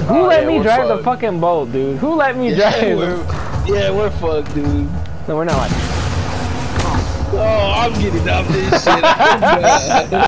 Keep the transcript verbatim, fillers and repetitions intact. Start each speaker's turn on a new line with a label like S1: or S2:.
S1: Who
S2: oh,
S1: let
S2: yeah,
S1: me drive
S2: fucked.
S1: the fucking boat, dude? Who let me
S2: Yeah,
S1: drive?
S2: we're, yeah, we're fucked, dude.
S1: No, we're not.
S2: Oh, I'm getting off this shit.